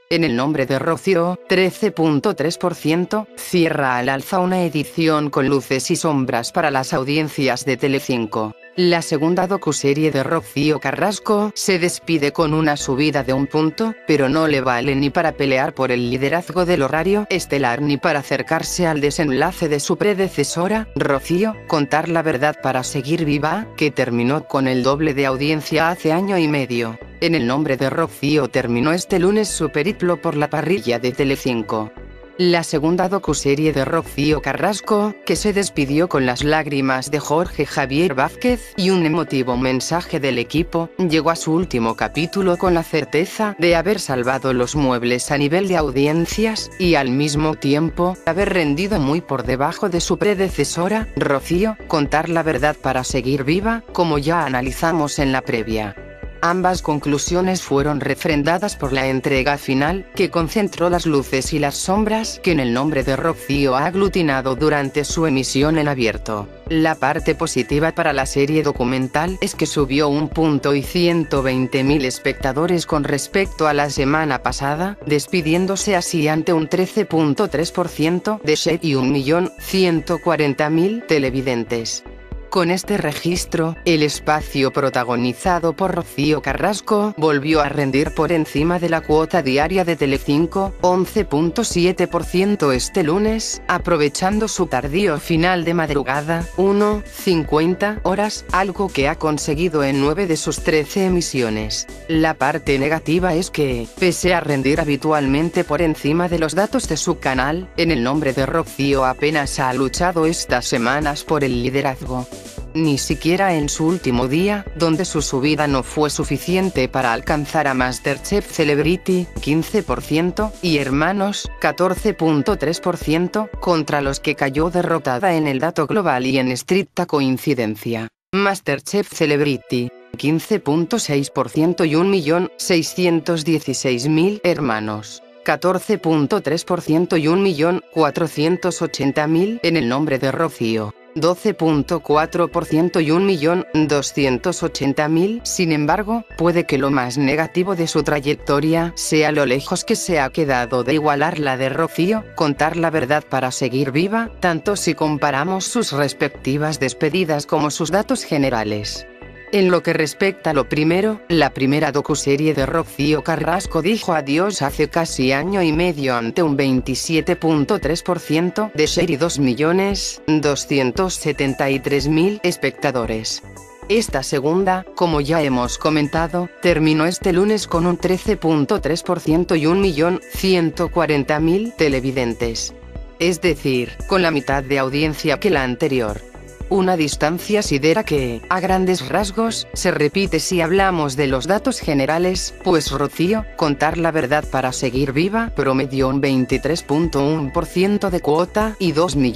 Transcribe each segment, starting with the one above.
En el nombre de Rocío, 13.3%, cierra al alza una edición con luces y sombras para las audiencias de Telecinco. La segunda docuserie de Rocío Carrasco se despide con una subida de 1 punto, pero no le vale ni para pelear por el liderazgo del horario estelar ni para acercarse al desenlace de su predecesora, Rocío, Contar la Verdad para Seguir Viva, que terminó con el doble de audiencia hace año y medio. En el nombre de Rocío terminó este lunes su periplo por la parrilla de Telecinco. La segunda docuserie de Rocío Carrasco, que se despidió con las lágrimas de Jorge Javier Vázquez y un emotivo mensaje del equipo, llegó a su último capítulo con la certeza de haber salvado los muebles a nivel de audiencias, y al mismo tiempo, haber rendido muy por debajo de su predecesora, Rocío, Contar la Verdad para Seguir Viva, como ya analizamos en la previa. Ambas conclusiones fueron refrendadas por la entrega final, que concentró las luces y las sombras que en el nombre de Rocío ha aglutinado durante su emisión en abierto. La parte positiva para la serie documental es que subió 1 punto y 120.000 espectadores con respecto a la semana pasada, despidiéndose así ante un 13.3% de share y 1.140.000 televidentes. Con este registro, el espacio protagonizado por Rocío Carrasco volvió a rendir por encima de la cuota diaria de Telecinco, 11.7% este lunes, aprovechando su tardío final de madrugada, 1:50 horas, algo que ha conseguido en 9 de sus 13 emisiones. La parte negativa es que, pese a rendir habitualmente por encima de los datos de su canal, en el nombre de Rocío apenas ha luchado estas semanas por el liderazgo. Ni siquiera en su último día, donde su subida no fue suficiente para alcanzar a MasterChef Celebrity, 15%, y Hermanos, 14.3%, contra los que cayó derrotada en el dato global y en estricta coincidencia. MasterChef Celebrity, 15.6% y 1.616.000 Hermanos, 14.3% y 1.480.000 en el nombre de Rocío, 12.4% y 1.280.000. Sin embargo, puede que lo más negativo de su trayectoria sea lo lejos que se ha quedado de igualar la de Rocío, Contar la Verdad para Seguir Viva, tanto si comparamos sus respectivas despedidas como sus datos generales. En lo que respecta a lo primero, la primera docuserie de Rocío Carrasco dijo adiós hace casi año y medio ante un 27.3% de share y 2.273.000 espectadores. Esta segunda, como ya hemos comentado, terminó este lunes con un 13.3% y 1.140.000 televidentes. Es decir, con la mitad de audiencia que la anterior. Una distancia sidera que, a grandes rasgos, se repite si hablamos de los datos generales, pues Rocío, Contar la Verdad para Seguir Viva, promedió un 23.1% de cuota y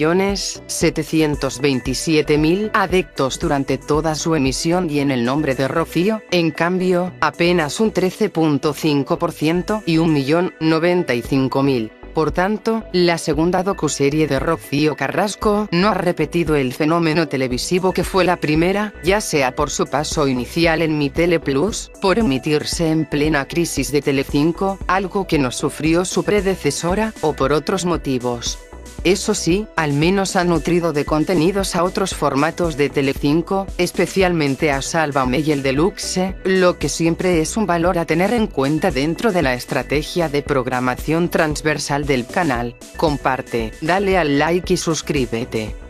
2.727.000 adeptos durante toda su emisión, y en el nombre de Rocío, en cambio, apenas un 13.5% y 1.095.000. Por tanto, la segunda docuserie de Rocío Carrasco no ha repetido el fenómeno televisivo que fue la primera, ya sea por su paso inicial en Mi Tele Plus, por emitirse en plena crisis de Telecinco, algo que no sufrió su predecesora, o por otros motivos. Eso sí, al menos ha nutrido de contenidos a otros formatos de Telecinco, especialmente a Sálvame y el Deluxe, lo que siempre es un valor a tener en cuenta dentro de la estrategia de programación transversal del canal. Comparte, dale al like y suscríbete.